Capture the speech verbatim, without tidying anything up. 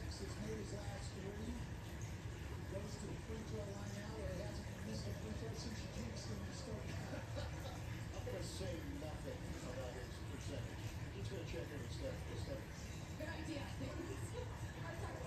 has made his last three. Goes to the free throw line now where he hasn't missed a free throw since you jinxed him to start. I'm going to say nothing about his percentage. I'm just going to check in with Steph. Good idea.